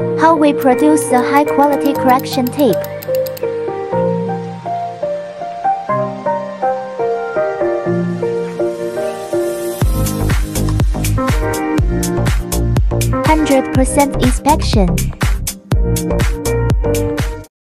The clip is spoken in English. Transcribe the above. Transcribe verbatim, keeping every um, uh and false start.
How we produce a high-quality correction tape. one hundred percent inspection.